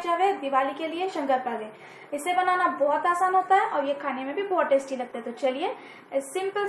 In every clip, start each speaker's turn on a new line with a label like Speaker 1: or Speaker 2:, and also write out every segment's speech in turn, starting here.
Speaker 1: है दिवाली के लिए शंकरपारे। इसे बनाना बहुत आसान होता है और ये खाने में भी बहुत टेस्टी लगता है। तो चलिए इस सिंपल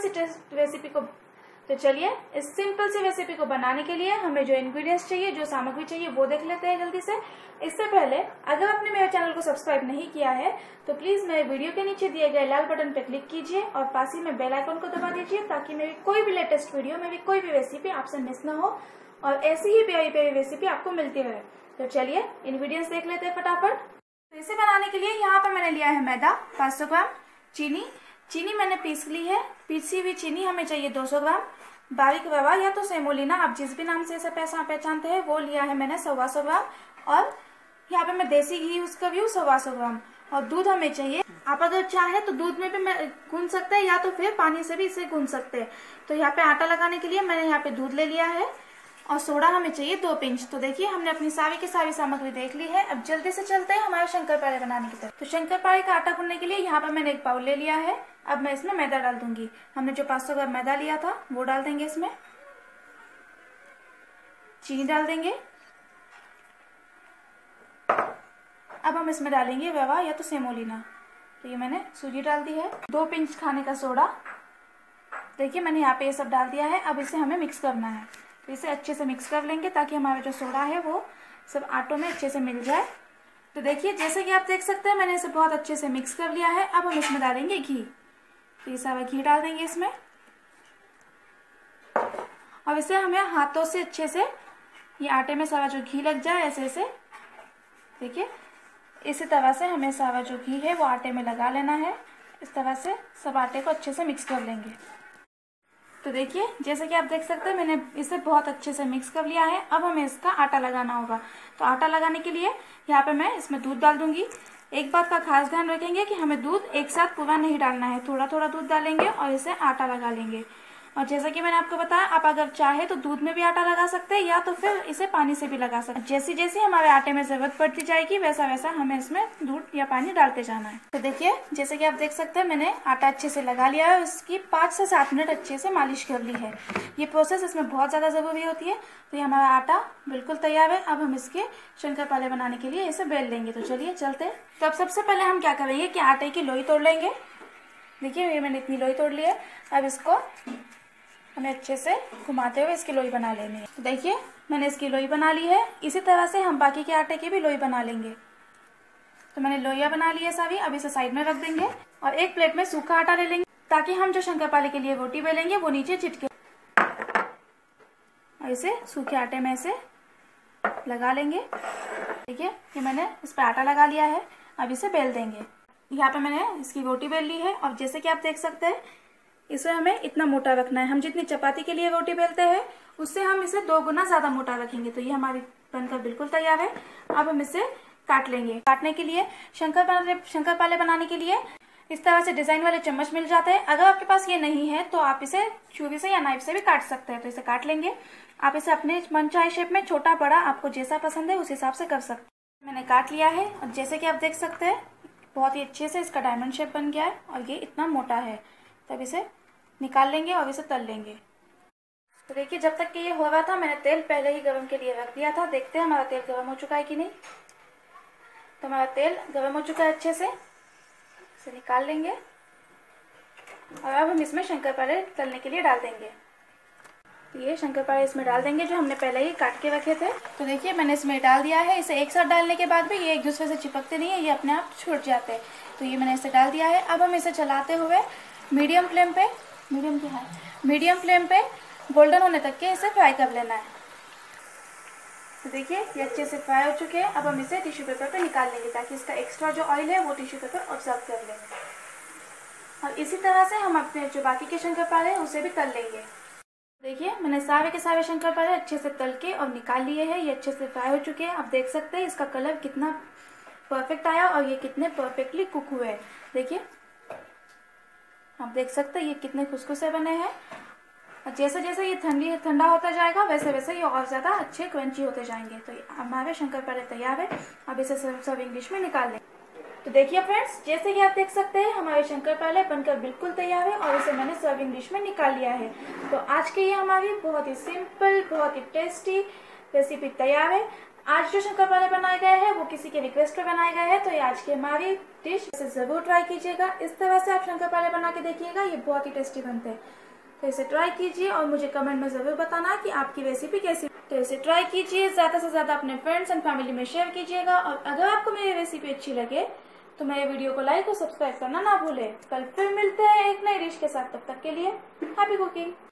Speaker 1: सी रेसिपी को बनाने के लिए हमें जो इंग्रेडिएंट्स चाहिए, जो सामग्री चाहिए वो देख लेते हैं जल्दी से। इससे पहले अगर आपने मेरे चैनल को सब्सक्राइब नहीं किया है तो प्लीज मेरे वीडियो के नीचे दिए गए लाल बटन पर क्लिक कीजिए और पास ही में बेल आइकन को दबा दीजिए ताकि मेरी कोई भी लेटेस्ट वीडियो, मेरी कोई भी रेसिपी आपसे मिस ना हो और ऐसी ही प्यारी प्यारी रेसिपी आपको मिलती रहे। तो चलिए इंग्रेडिएंट्स देख लेते हैं फटाफट। तो इसे बनाने के लिए यहाँ पर मैंने लिया है मैदा 500 ग्राम, चीनी मैंने पीस ली है, पीसी हुई चीनी हमें चाहिए 200 ग्राम, बारीक रवा या तो सेमोलिना आप जिस भी नाम से इसे पहचानते हैं वो लिया है मैंने 125 ग्राम, और यहाँ पे मैं देसी घी यूज कर रही हूँ 125 ग्राम, और दूध हमें चाहिए। आप अगर चाहे तो दूध में भी मैं गूंद सकते हैं या तो फिर पानी से भी इसे गूंद सकते हैं। तो यहाँ पे आटा लगाने के लिए मैंने यहाँ पे दूध ले लिया है और सोडा हमें चाहिए 2 पिंच। तो देखिए हमने अपनी सारी की सारी सामग्री देख ली है। अब जल्दी से चलते हैं हमारे शंकरपारे बनाने की तरफ। तो शंकरपारे का आटा गूंदने के लिए यहाँ पर मैंने एक बाउल ले लिया है। अब मैं इसमें मैदा डाल दूंगी। हमने जो 500 ग्राम मैदा लिया था वो डाल देंगे इसमें, चीनी डाल देंगे। अब हम इसमें डालेंगे रवा या तो सेमोलिना। तो ये मैंने सूजी डाल दी है, 2 पिंच खाने का सोडा। देखिए मैंने यहाँ पे ये सब डाल दिया है। अब इसे हमें मिक्स करना है। तो इसे अच्छे से मिक्स कर लेंगे ताकि हमारा जो सोडा है वो सब आटों में अच्छे से मिल जाए। तो देखिए जैसे कि आप देख सकते हैं मैंने इसे बहुत अच्छे से मिक्स कर लिया है। अब हम इसमें डालेंगे घी। तो ये सारा घी डाल देंगे इसमें और इसे हमें हाथों से अच्छे से ये आटे में सारा जो घी लग जाए ऐसे ऐसे। देखिए इसी तरह से हमें सारा जो घी है वो आटे में लगा लेना है। इस तरह से सब आटे को अच्छे से मिक्स कर लेंगे। तो देखिए जैसे कि आप देख सकते हैं मैंने इसे बहुत अच्छे से मिक्स कर लिया है। अब हमें इसका आटा लगाना होगा। तो आटा लगाने के लिए यहाँ पे मैं इसमें दूध डाल दूंगी। एक बात का खास ध्यान रखेंगे कि हमें दूध एक साथ पूरा नहीं डालना है, थोड़ा थोड़ा दूध डालेंगे और इसे आटा लगा लेंगे। और जैसा कि मैंने आपको बताया आप अगर चाहे तो दूध में भी आटा लगा सकते हैं या तो फिर इसे पानी से भी लगा सकते हैं। जैसे जैसे हमारे आटे में जरूरत पड़ती जाएगी वैसा वैसा हमें इसमें दूध या पानी डालते जाना है। तो देखिए जैसे कि आप देख सकते हैं मैंने आटा अच्छे से लगा लिया है और इसकी 5 से 7 मिनट अच्छे से मालिश कर ली है। ये प्रोसेस इसमें बहुत ज्यादा जरूरी होती है। तो ये हमारा आटा बिल्कुल तैयार है। अब हम इसके शंकरपारे बनाने के लिए इसे बेल लेंगे। तो चलिए चलते हैं। तो अब सबसे पहले हम क्या करेंगे कि आटे की लोई तोड़ लेंगे। देखिए ये मैंने इतनी लोई तोड़ ली है। अब इसको हमें अच्छे से घुमाते हुए इसकी लोई बना लेनी है। तो देखिए मैंने इसकी लोई बना ली है। इसी तरह से हम बाकी के आटे की भी लोई बना लेंगे। तो मैंने लोइयां बना ली है सारी। अब इसे साइड में रख देंगे और एक प्लेट में सूखा आटा ले लेंगे ताकि हम जो शंकरपारे के लिए रोटी बेलेंगे वो नीचे चिटके। और इसे सूखे आटे में इसे लगा लेंगे। देखिए ये मैंने इस पर आटा लगा लिया है। अब इसे बेल देंगे। यहाँ पे मैंने इसकी रोटी बेल ली है और जैसे कि आप देख सकते हैं इसे हमें इतना मोटा रखना है। हम जितनी चपाती के लिए रोटी बेलते हैं उससे हम इसे 2 गुना ज्यादा मोटा रखेंगे। तो ये हमारी बनकर बिल्कुल तैयार है। अब हम इसे काट लेंगे। काटने के लिए शंकरपारे बनाने के लिए इस तरह से डिजाइन वाले चम्मच मिल जाते हैं। अगर आपके पास ये नहीं है तो आप इसे छुरी से या नाइफ से भी काट सकते हैं। तो इसे काट लेंगे। आप इसे अपने मनचाहे शेप में छोटा बड़ा आपको जैसा पसंद है उस हिसाब से कर सकते हैं। मैंने काट लिया है और जैसे कि आप देख सकते हैं बहुत ही अच्छे से इसका डायमंड शेप बन गया है और ये इतना मोटा है। तब इसे निकाल लेंगे और इसे तल लेंगे। तो देखिए जब तक कि ये हो रहा था मैंने तेल पहले ही गरम के लिए रख दिया था। देखते हैं हमारा तेल गरम हो चुका है कि नहीं। तो हमारा तेल गरम हो चुका है अच्छे से। इसे निकाल लेंगे और अब हम इसमें शंकरपारे तलने के लिए डाल देंगे। ये शंकरपारे इसमें डाल देंगे जो हमने पहले ही काट के रखे थे। तो देखिए मैंने इसमें डाल दिया है। इसे एक साथ डालने के बाद भी ये एक दूसरे से चिपकते नहीं है, ये अपने आप छूट जाते हैं। तो ये मैंने इसे डाल दिया है। अब हम इसे चलाते हुए मीडियम फ्लेम पे गोल्डन होने तक के इसे फ्राई कर लेना है। तो देखिए ये अच्छे से फ्राई हो चुके हैं। अब हम इसे टिश्यू पेपर पे निकाल लेंगे ताकि इसका एक्स्ट्रा जो ऑयल है वो टिश्यू पेपर ऑब्जर्व कर ले। और इसी तरह से हम अपने जो बाकी के शंकरपारे हैं उसे भी तल लेंगे। देखिए मैंने सारे के सारे शंकरपारे अच्छे से तल के और निकाल लिए हैं। ये अच्छे से फ्राई हो चुके हैं। आप देख सकते हैं इसका कलर कितना परफेक्ट आया और ये कितने परफेक्टली कुक हुए हैं। देखिए आप देख सकते हैं ये कितने खुशखुशे बने हैं। और जैसे जैसे ये ठंडा होता जाएगा वैसे वैसे ये और ज्यादा अच्छे क्रंची होते जाएंगे। तो हमारे शंकरपारे तैयार है। अब इसे सर्विंग डिश में निकाल लें। तो देखिए फ्रेंड्स जैसे कि आप देख सकते हैं हमारे शंकरपारे बनकर बिल्कुल तैयार है और इसे मैंने सर्विंग डिश में निकाल लिया है। तो आज की ये हमारी बहुत ही सिंपल बहुत ही टेस्टी रेसिपी तैयार है। आज जो शंकरपारे बनाए गए हैं वो किसी के रिक्वेस्ट पे बनाए गए हैं, तो ये आज की हमारी डिश, इसे जरूर ट्राई कीजिएगा। इस तरह से आप शंकरपारे बना के देखिएगा, ये बहुत ही टेस्टी बनते हैं। तो इसे ट्राई कीजिए और मुझे कमेंट में जरूर बताना कि आपकी रेसिपी कैसी। तो इसे ट्राई कीजिए, ज्यादा से ज्यादा अपने फ्रेंड्स एंड फैमिली में शेयर कीजिएगा। और अगर आपको मेरी रेसिपी अच्छी लगे तो मेरे वीडियो को लाइक और सब्सक्राइब करना ना भूले। कल फिर मिलते हैं एक नई डिश के साथ, तब तक के लिए हैप्पी कुकिंग।